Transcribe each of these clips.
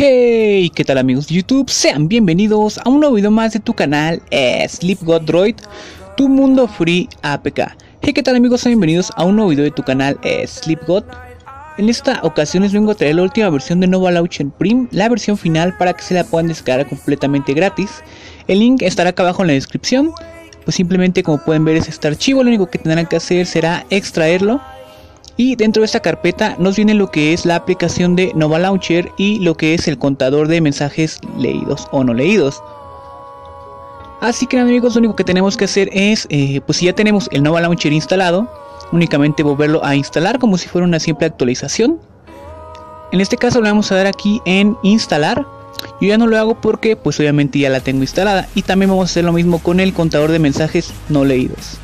Hey, ¿qué tal amigos de YouTube? Sean bienvenidos a un nuevo video más de tu canal SleepGod Droid, tu mundo free APK. Hey, ¿qué tal amigos? Sean bienvenidos a un nuevo video de tu canal SleepGod. En esta ocasión les vengo a traer la última versión de Nova Launcher Prim, la versión final para que se la puedan descargar completamente gratis. El link estará acá abajo en la descripción. Pues simplemente, como pueden ver, es este archivo. Lo único que tendrán que hacer será extraerlo. Y dentro de esta carpeta nos viene lo que es la aplicación de Nova Launcher y lo que es el contador de mensajes leídos o no leídos. Así que amigos, lo único que tenemos que hacer es, pues si ya tenemos el Nova Launcher instalado, únicamente volverlo a instalar como si fuera una simple actualización. En este caso le vamos a dar aquí en instalar. Yo ya no lo hago porque pues obviamente ya la tengo instalada. Y también vamos a hacer lo mismo con el contador de mensajes no leídos.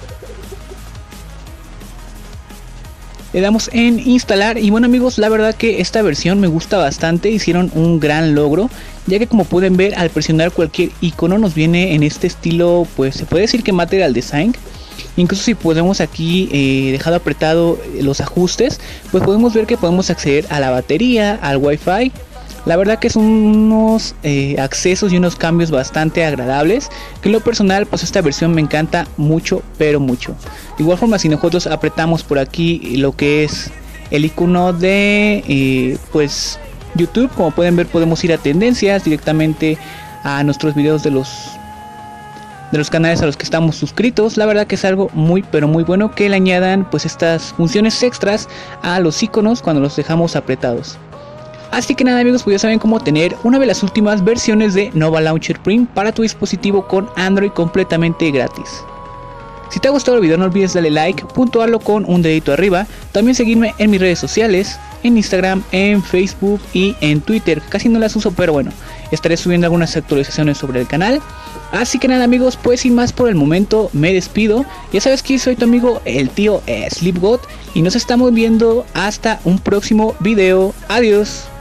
Le damos en instalar y bueno amigos, la verdad que esta versión me gusta bastante. Hicieron un gran logro, ya que como pueden ver, al presionar cualquier icono nos viene en este estilo, pues se puede decir que material design. Incluso si podemos aquí dejado apretado los ajustes, pues podemos ver que podemos acceder a la batería, al wifi. La verdad que son unos accesos y unos cambios bastante agradables, que en lo personal pues esta versión me encanta mucho, pero mucho. De igual forma, si nosotros apretamos por aquí lo que es el icono de pues YouTube, como pueden ver podemos ir a tendencias directamente a nuestros videos de los canales a los que estamos suscritos. La verdad que es algo muy pero muy bueno que le añadan pues estas funciones extras a los iconos cuando los dejamos apretados. Así que nada amigos, pues ya saben cómo tener una de las últimas versiones de Nova Launcher Prim para tu dispositivo con Android completamente gratis. Si te ha gustado el video no olvides darle like, puntuarlo con un dedito arriba. También seguirme en mis redes sociales, en Instagram, en Facebook y en Twitter. Casi no las uso, pero bueno, estaré subiendo algunas actualizaciones sobre el canal. Así que nada amigos, pues sin más por el momento me despido. Ya sabes que soy tu amigo el tío SleepGod y nos estamos viendo hasta un próximo video. Adiós.